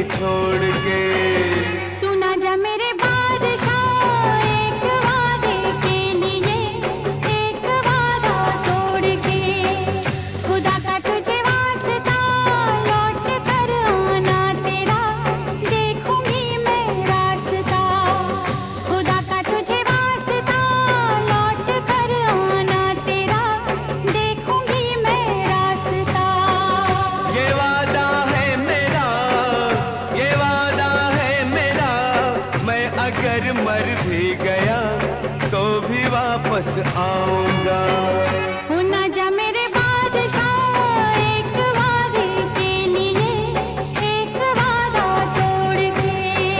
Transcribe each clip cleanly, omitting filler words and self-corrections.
छोड़ के। तू ना जा मेरे बादशाह, एक वादे के लिए एक वादा तोड़ के। खुदा का तुझे वास्ता, लौट कर आना तेरा देखूंगी मैं रास्ता। खुदा का तुझे वास्ता, लौट कर आना तेरा देखूंगी मैं रास्ता। ये वादा है मेरा, ये वादा है मेरा, मैं अगर मर भी गया तो भी वापस आऊंगा। हो ना जा मेरे बादशाह, एक वादे के लिए एक वादा तोड़ के।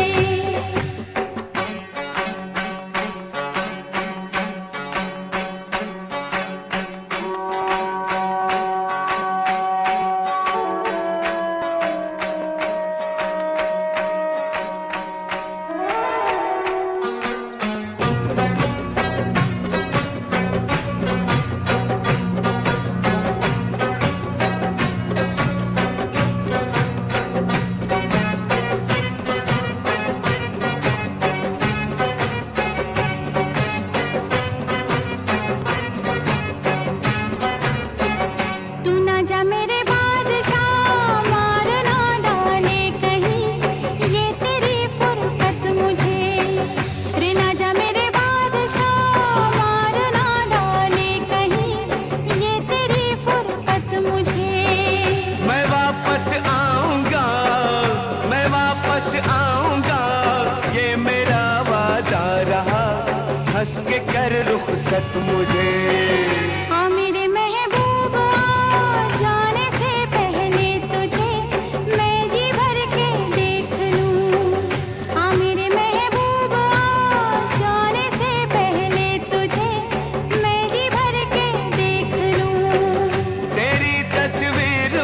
तू ना जा मेरे बादशाह, मार ना डाले कहीं ये तेरी फुर्सत मुझे। रे ना जा मेरे बादशाह, मार ना डाले कहीं ये तेरी फुर्सत मुझे। मैं वापस आऊंगा, मैं वापस आऊंगा, ये मेरा वादा रहा, हंस के कर रुखसत मुझे। आ मेरे महबूब आ, जाने से पहले तुझे मैं जी भर के देख लूं। आ मेरे महबूब आ, जाने से पहले तुझे मैं जी भर के देख लूं। तेरी तस्वीर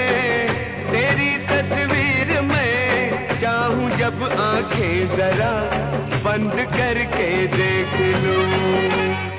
में चाहूं जब आंखें जरा बंद करके देख लूं।